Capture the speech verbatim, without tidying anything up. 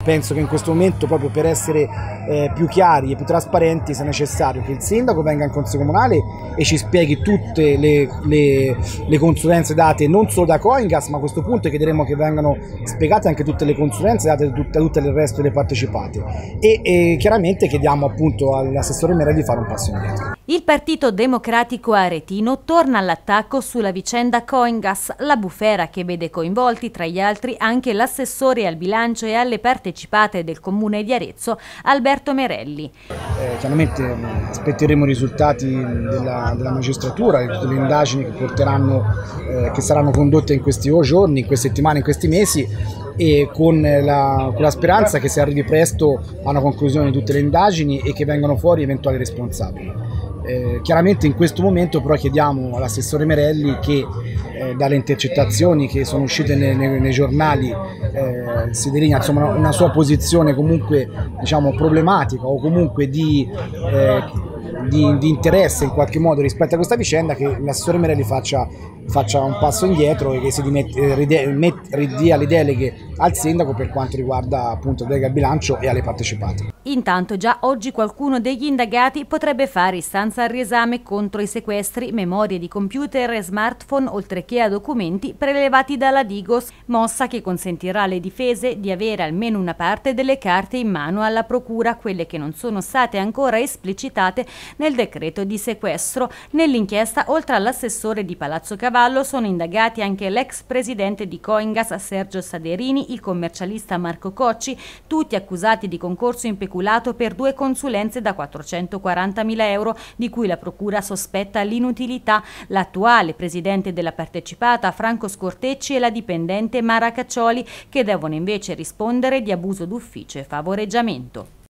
Penso che in questo momento, proprio per essere eh, più chiari e più trasparenti, sia necessario che il sindaco venga in Consiglio Comunale e ci spieghi tutte le, le, le consulenze date non solo da Coingas, ma a questo punto chiederemo che vengano spiegate anche tutte le consulenze date da tutte, tutte il resto delle partecipate e, e chiaramente chiediamo appunto all'assessore Merelli di fare un passo indietro. Il Partito Democratico aretino torna all'attacco sulla vicenda Coingas, la bufera che vede coinvolti tra gli altri anche l'assessore al bilancio e alle partecipate del comune di Arezzo, Alberto Merelli. Eh, chiaramente mh, aspetteremo i risultati della, della magistratura, delle indagini che, porteranno, eh, che saranno condotte in questi giorni, in queste settimane, in questi mesi, e con la, con la speranza che si arrivi presto a una conclusione di tutte le indagini e che vengano fuori eventuali responsabili. Eh, chiaramente in questo momento però chiediamo all'assessore Merelli che eh, dalle intercettazioni che sono uscite nei, nei, nei giornali eh, si delinea insomma una, una sua posizione comunque diciamo problematica o comunque di, eh, di, di interesse in qualche modo rispetto a questa vicenda, che l'assessore Merelli faccia, faccia un passo indietro e che si dimette, ridia le deleghe al sindaco per quanto riguarda appunto delega al bilancio e alle partecipate. Intanto già oggi qualcuno degli indagati potrebbe fare istanza al riesame contro i sequestri, memorie di computer e smartphone, oltre che a documenti prelevati dalla Digos, mossa che consentirà alle difese di avere almeno una parte delle carte in mano alla procura, quelle che non sono state ancora esplicitate nel decreto di sequestro. Nell'inchiesta, oltre all'assessore di Palazzo Cavallo, sono indagati anche l'ex presidente di Coingas Sergio Saderini, il commercialista Marco Cocci, tutti accusati di concorso in peculato per due consulenze da quattrocentoquarantamila euro, di cui la procura sospetta l'inutilità, l'attuale presidente della partecipata Franco Scortecci e la dipendente Mara Caccioli, che devono invece rispondere di abuso d'ufficio e favoreggiamento.